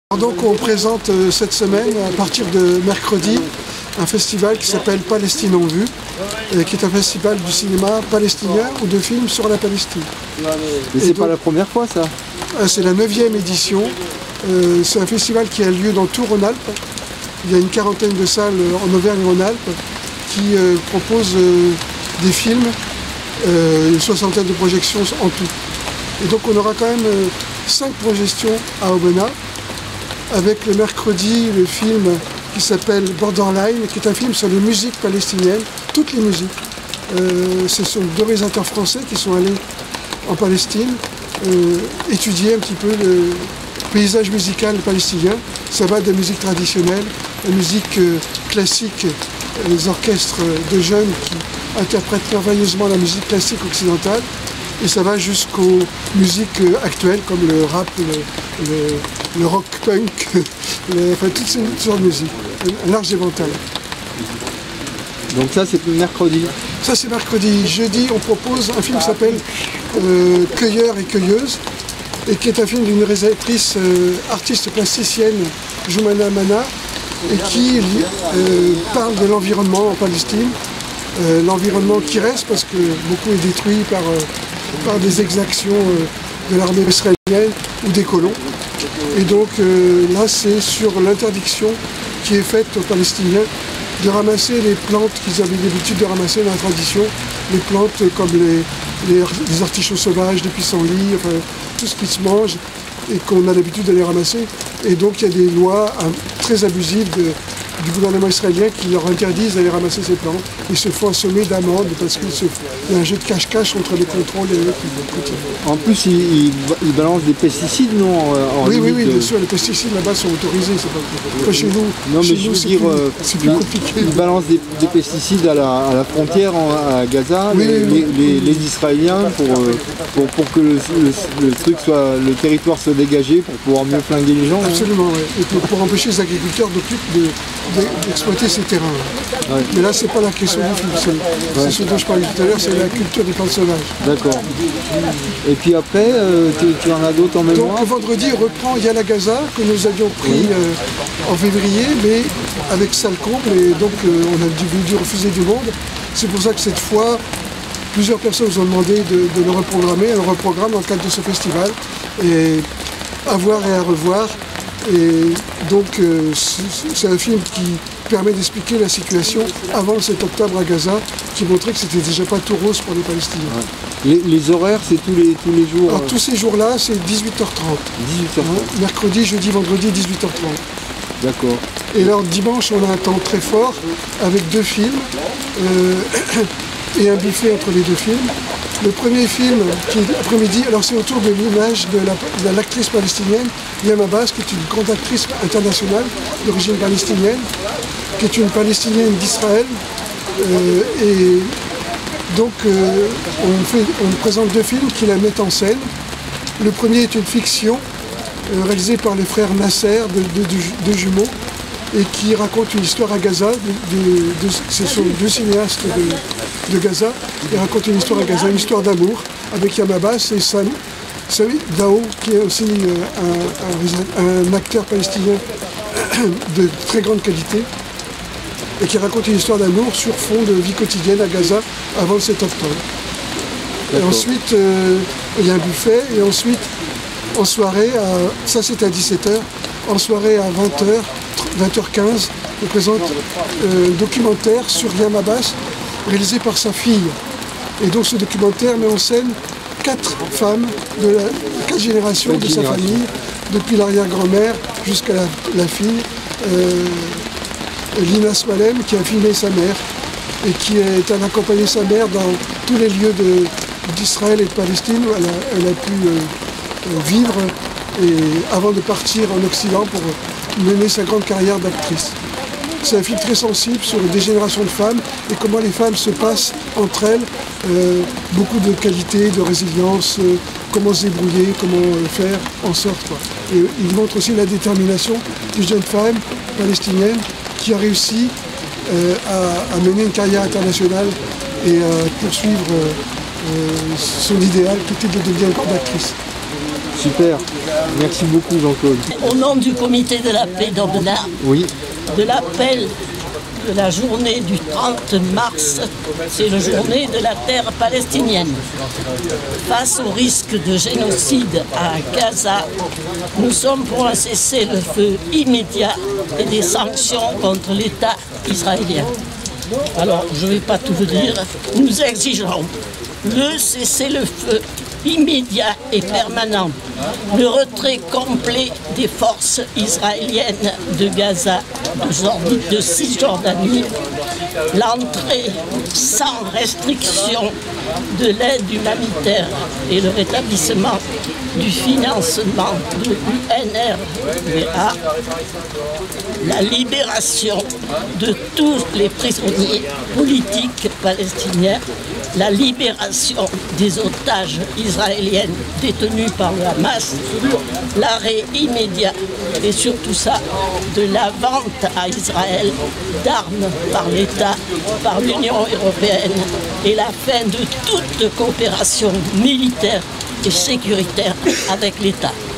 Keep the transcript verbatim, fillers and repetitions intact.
Donc on présente euh, cette semaine, à partir de mercredi, un festival qui s'appelle Palestine en vue, et qui est un festival du cinéma palestinien ou de films sur la Palestine. Mais c'est pas la première fois ça? C'est la neuvième édition. Euh, c'est un festival qui a lieu dans tout Rhône-Alpes. Il y a une quarantaine de salles en Auvergne-Rhône-Alpes qui euh, proposent euh, des films, euh, une soixantaine de projections en tout. Et donc on aura quand même euh, cinq projections à Aubenas, avec le mercredi le film qui s'appelle Borderline, qui est un film sur les musiques palestiniennes, toutes les musiques. Euh, ce sont deux réalisateurs français qui sont allés en Palestine euh, étudier un petit peu le paysage musical palestinien. Ça va de la musique traditionnelle, la musique euh, classique, les orchestres de jeunes qui interprètent merveilleusement la musique classique occidentale, et ça va jusqu'aux musiques actuelles comme le rap, le, le, le rock punk, le, enfin toutes ces sortes de musique, un large éventail. Donc ça c'est mercredi. Ça c'est mercredi. Jeudi on propose un film qui s'appelle euh, Cueilleurs et Cueilleuses, et qui est un film d'une réalisatrice euh, artiste plasticienne, Joumana Mana, et qui euh, parle de l'environnement en Palestine, euh, l'environnement qui reste parce que beaucoup est détruit par euh, par des exactions euh, de l'armée israélienne ou des colons. Et donc euh, là c'est sur l'interdiction qui est faite aux Palestiniens de ramasser les plantes qu'ils avaient l'habitude de ramasser dans la tradition, les plantes comme les, les, les artichauts sauvages, les pissenlits, enfin tout ce qui se mange et qu'on a l'habitude d'aller ramasser. Et donc il y a des lois hein, très abusives de, du gouvernement israélien qui leur interdisent d'aller ramasser ces plantes. Ils se font assommer d'amendes parce qu'il y a un jeu de cache-cache entre les contrôles et eux qui continuent. En plus, ils, ils, ils balancent des pesticides, non en Oui, oui, oui, de... bien sûr, les pesticides là-bas sont autorisés. C'est pas, pas chez nous. Non, chez mais je nous, veux dire, plus, euh, c'est plus compliqué. Ils balancent des, des pesticides à la, à la frontière en, à Gaza, oui, les, oui, les, oui. les, les Israéliens, pour, euh, pour, pour que le, le, le truc soit, le territoire soit dégagé, pour pouvoir mieux flinguer les gens. Absolument, hein. Oui. Et pour, pour empêcher les agriculteurs d'exploiter de, de, ces terrains. Ouais. Mais là, c'est pas la question du film, c'est ouais. ce dont je parlais tout à l'heure, c'est la culture des plantes sauvages. D'accord. Et puis après, euh, tu, tu en as d'autres en mémoire? Donc le vendredi reprend Yalla Gaza, que nous avions pris oui. euh, en février, mais avec salle comble, et donc euh, on a dû, dû refuser du monde. C'est pour ça que cette fois, plusieurs personnes nous ont demandé de, de le reprogrammer. On le reprogramme dans le cadre de ce festival, et à voir et à revoir. Et donc euh, c'est un film qui permet d'expliquer la situation avant le sept octobre à Gaza, qui montrait que c'était déjà pas tout rose pour les Palestiniens. Ouais. Les, les horaires, c'est tous les, tous les jours? Alors, tous ces jours-là, c'est dix-huit heures trente. dix-huit heures trente. Hein, mercredi, jeudi, vendredi, dix-huit heures trente. D'accord. Et alors dimanche, on a un temps très fort avec deux films euh, et un buffet entre les deux films. Le premier film, qui est l'après-midi, alors c'est autour de l'image de l'actrice la, palestinienne, Yam Abbas, qui est une grande actrice internationale d'origine palestinienne, qui est une palestinienne d'Israël. Euh, et donc euh, on, fait, on présente deux films qui la mettent en scène. Le premier est une fiction euh, réalisée par les frères Nasser, deux de, de, de jumeaux, et qui raconte une histoire à Gaza. De, de, de, ce sont deux cinéastes de, de Gaza. Ils racontent une histoire à Gaza, une histoire d'amour avec Yam Abbas et Sami, Sami Dao, qui est aussi un, un, un acteur palestinien de très grande qualité, et qui raconte une histoire d'amour sur fond de vie quotidienne à Gaza avant le sept octobre. Et ensuite, euh, il y a un buffet, et ensuite, en soirée, à, ça c'est à dix-sept heures, en soirée à vingt heures, vingt heures quinze, on présente euh, un documentaire sur Yam Abbas, réalisé par sa fille. Et donc ce documentaire met en scène quatre femmes de la, quatre générations de sa famille, depuis l'arrière-grand-mère jusqu'à la, la fille, euh, Lina Swalem, qui a filmé sa mère et qui est allée accompagner sa mère dans tous les lieux d'Israël et de Palestine où elle a, elle a pu euh, vivre et, avant de partir en Occident pour mener sa grande carrière d'actrice. C'est un film très sensible sur des générations de femmes et comment les femmes se passent entre elles, euh, beaucoup de qualité, de résilience, euh, comment se débrouiller, comment euh, faire en sorte. Quoi. Et il montre aussi la détermination d'une jeune femme palestinienne qui a réussi euh, à, à mener une carrière internationale et à poursuivre euh, euh, son idéal qui était de devenir une grande actrice. Super, merci beaucoup Jean-Claude. Au nom du comité de la paix d'Aubenas, Oui, de l'appel de la journée du trente mars, c'est la journée de la terre palestinienne. Face au risque de génocide à Gaza, nous sommes pour un cessez-le-feu immédiat et des sanctions contre l'État israélien. Alors, je ne vais pas tout vous dire, nous exigeons le cessez-le-feu immédiat et permanent, le retrait complet des forces israéliennes de Gaza, de, de Cisjordanie, l'entrée sans restriction de l'aide humanitaire et le rétablissement du financement de l'U N R W A, la libération de tous les prisonniers politiques palestiniens, la libération des otages israéliens détenus par le Hamas, l'arrêt immédiat et surtout ça de la vente à Israël d'armes par l'État, par l'Union européenne et la fin de toute coopération militaire et sécuritaire avec l'État.